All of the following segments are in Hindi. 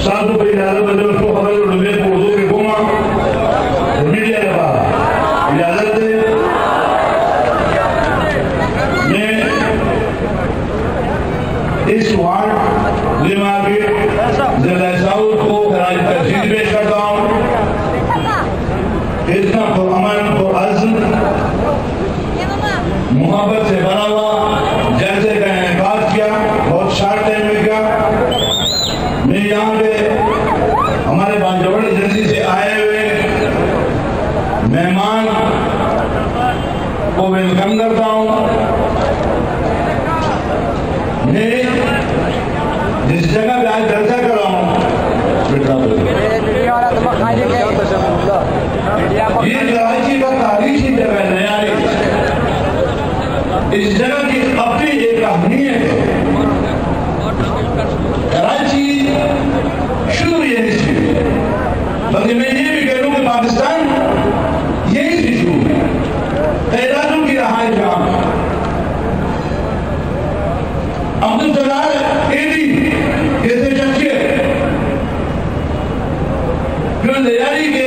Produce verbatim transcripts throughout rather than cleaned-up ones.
साधु पे इजाजत दे उसको खबर उड़ने को उर्दू में घूमा मीडिया के पास इजाजत दे मैं इस वार्ड लिमा के जिला साउथ को खराज तहसील पेश करता हूँ। इतना पुरअमन पुरअज़्म मोहब्बत से बना हुआ जैसे का इनेकाद किया, बहुत शार्ट टाइम में किया। मैं यहाँ पे हमारे बांजवड़ जल्दी से आए हुए मेहमान को वेलकम करता हूँ। मैं जिस जगह पे आज चर्चा कर रहा हूँ ये कराची का तारीखी जगह है, नया इस जगह की अपनी एक अहमियत है। कराची शुरू यहीं से, बल्कि मैं ये भी कह लूं कि पाकिस्तान यहीं से शुरू है। तैराकों की रहाइश यहाँ अब्दुल जलाल एडी जैसे शख्सियत जो तैयारी के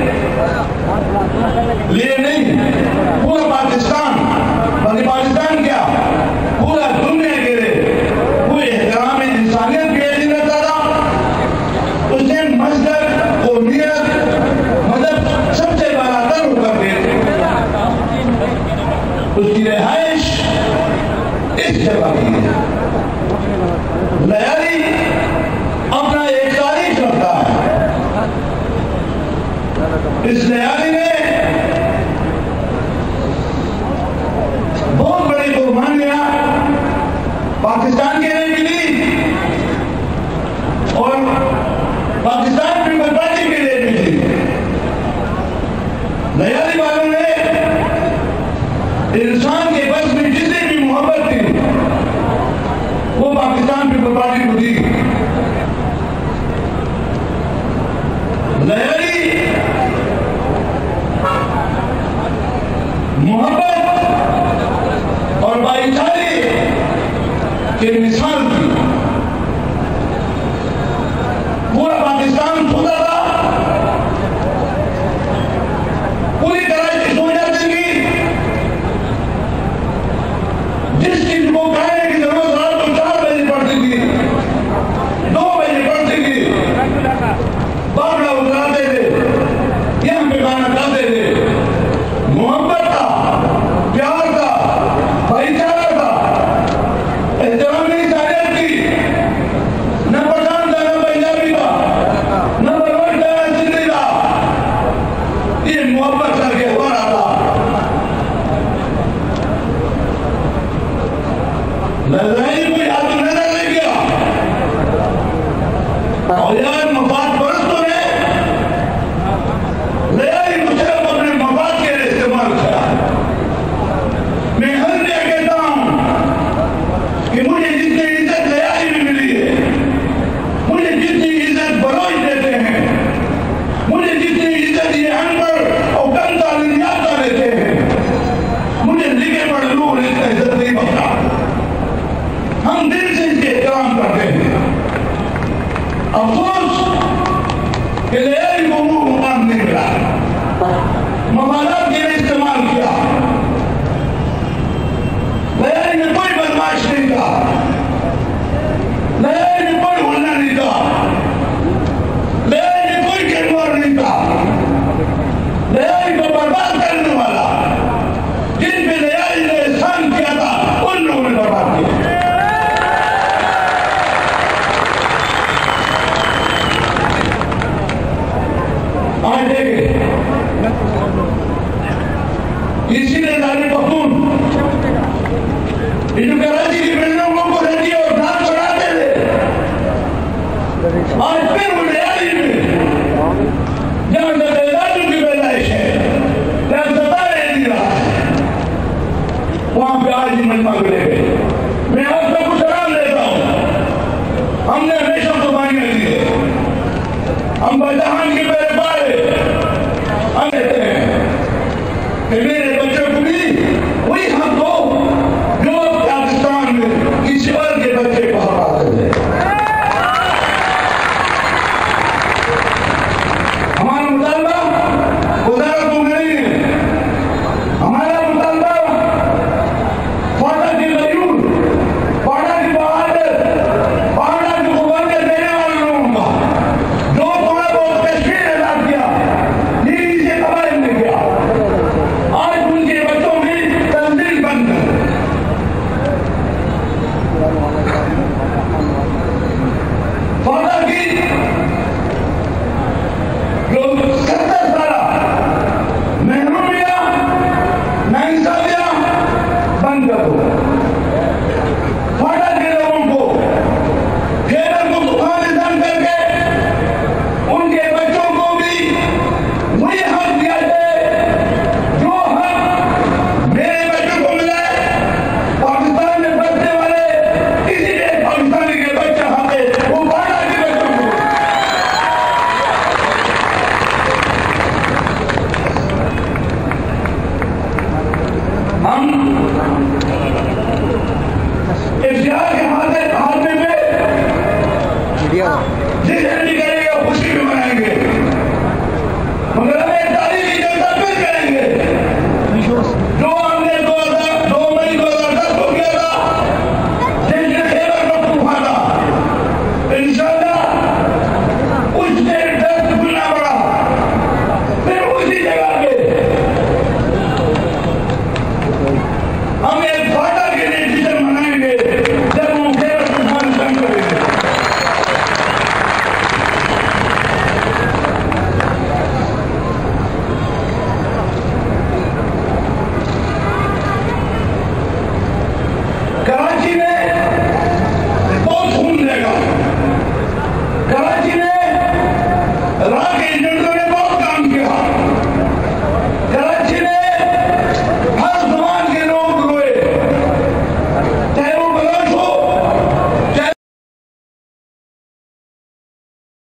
लिए नहीं पूरा पाकिस्तान, बल्कि पाकिस्तान क्या पूरा दुनिया के लिए पूरे एहतराम इंसानियत के लिए रहता था। उसने मजहब कौमियत मजहब सबसे बरातर होकर के उसकी रिहाइश इस जगह की है। लयारी अपना एक तारीख रखता है। इस लयारी ने बहुत बड़ी कुर्बानियां पाकिस्तान के लिए मिली और पाकिस्तान पीपल पार्टी के लिए मिली। लयारी वालों ने इंसान के बस में जितनी भी मोहब्बत थी वो पाकिस्तान पीपल पार्टी को दी। लयारी मोहब्बत और भाईचारे की मिसाल थी। पूरा पाकिस्तान खुदा था, पूरी कराची सो जाती थी। जिस चीज को खाने की जरूरत रात को चार बजे पड़ती थी, दो बजे पड़ती थी, बाबड़ा उतराते थे, यहाँ पे खाना खाते थे। मोहब्बत था, प्यार था, भाईचारा था, एहतराम इंसानियत की। न पठान था, न पंजाबी था, न बरवट था, न सिंधी था। ये मोहब्बत करके हो रहा था। लड़ाई कोई आदमी नजर नहीं गया और यार मफाद परस्तों ने लड़ाई मुझे अपने मफाद के लिए इस्तेमाल किया। मैं हर जगह कहता हूं कि मुझे जितनी इज्जत लड़ाई में मिली है, मुझे जितनी इज्जत बलोच देते हैं, मुझे जितनी इज्जत ये अनपढ़ और कम तालीम याफ्ता देते हैं, मुझे लिखे पढ़ लोग इसका इज्जत नहीं बता। हम दिल से इसके एहतराम करते हैं। अब